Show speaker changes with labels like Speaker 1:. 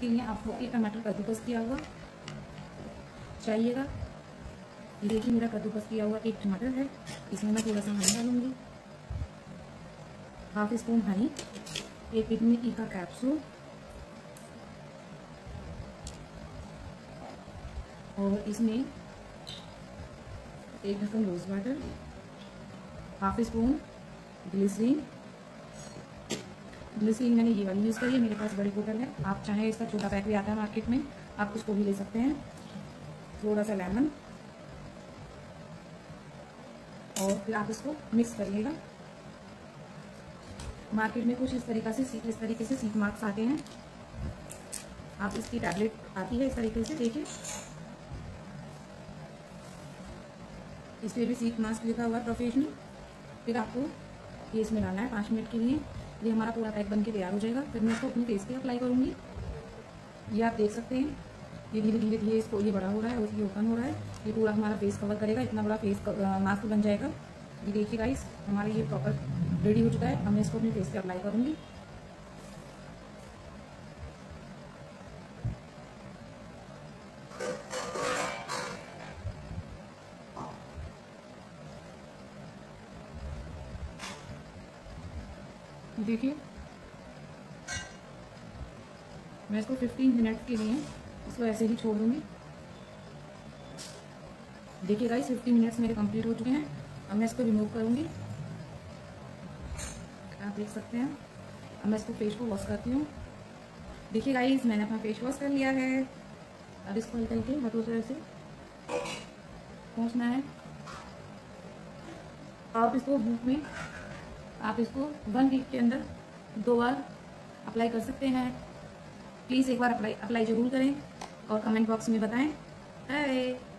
Speaker 1: इसके लिए आपको एक टमाटर कद्दूकस किया हुआ चाहिएगा। ये देखिए मेरा कद्दूकस किया हुआ एक टमाटर है। इसमें मैं थोड़ा सा हनी डालूंगी, हाफ स्पून हनी, एक विटामिन ई का कैप्सूल और इसमें एक ढक्कन rose water, half spoon glycerine. Glycerine मैंने ये वाली यूज़ करी है, मेरे पास बड़ी बोतल है। आप चाहें इसका छोटा पैक भी आता है मार्केट में, आप उसको भी ले सकते हैं। थोड़ा सा लेमन और फिर आप इसको मिक्स करिएगा। मार्केट में कुछ इस तरीके से सीट मार्क्स आते हैं। आप इसकी टैबलेट आती है इस तरीके से, देखिए इस पर भी सीट मास्क लिखा हुआ है प्रोफेशनल। फिर आपको ये इसमें डालना है 5 मिनट के लिए। ये हमारा पूरा पैक बन के तैयार हो जाएगा। फिर मैं इसको अपने फेस पे अप्लाई करूँगी। ये आप देख सकते हैं, ये धीरे धीरे इसको ये बड़ा हो रहा है और ये ओपन हो रहा है। ये पूरा हमारा फेस कवर करेगा, इतना बड़ा फेस मास्क बन जाएगा। ये देखिए गाइस, हमारा ये प्रॉपर रेडी हो चुका है। अब मैं इसको अपने फेस पे अप्लाई करूँगी। देखिए मैं इसको 15 मिनट के लिए इसको ऐसे ही छोड़ दूँगी। देखिए गाइस 15 मिनट्स मेरे कंप्लीट हो चुके हैं। अब मैं इसको रिमूव करूँगी, आप देख सकते हैं। अब मैं इसको फेस को वॉश करती हूँ। देखिए गाइस मैंने अपना फेस वॉश कर लिया है। अब इसको हल्के हल्के हाथों से ऐसे पोंछना है। आप इसको धूप में आप इसको 1 वीक के अंदर 2 बार अप्लाई कर सकते हैं। प्लीज़ एक बार अप्लाई ज़रूर करें और कमेंट बॉक्स में बताएं। हाय।